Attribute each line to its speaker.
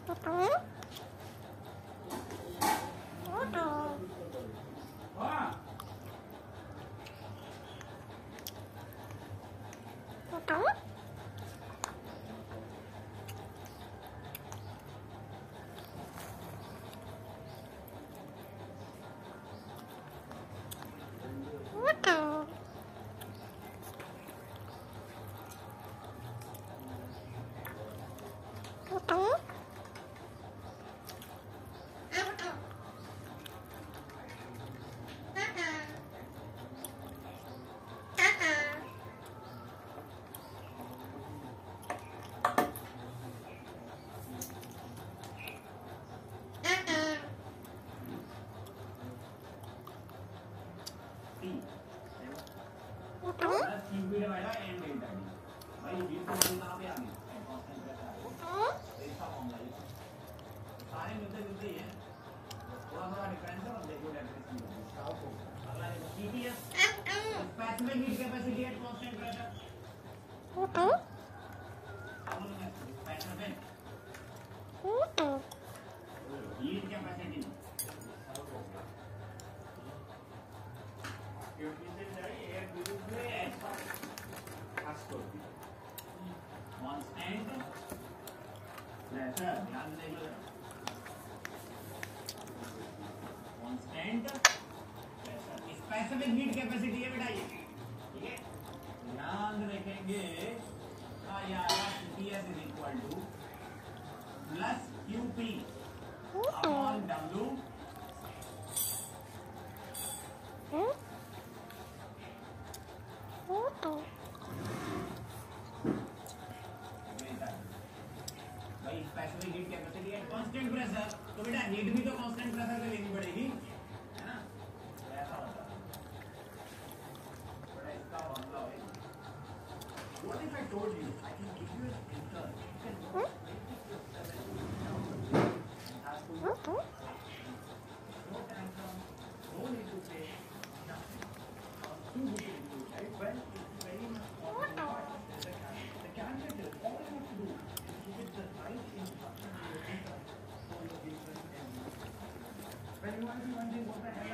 Speaker 1: Specific heat capacity है बेटा ये, ठीक है, ध्यान रखेंगे। Ts is equal to plus Qp upon W भाई specific heat capacity at constant pressure, तो बेटा हीट भी तो कांस्टेंट प्रेशर पे लेनी पड़ेगी, है ना? ऐसा होता है बड़ा इसका फॉर्मूला है। What if I told you I can give you an intern, you can no tantrum, no need to pay nothing, too good to do, right? Well, it's very much important. The candidate, all you have to do is give it the right instruction to your intern for your different. When you want to do one thing, what the hell?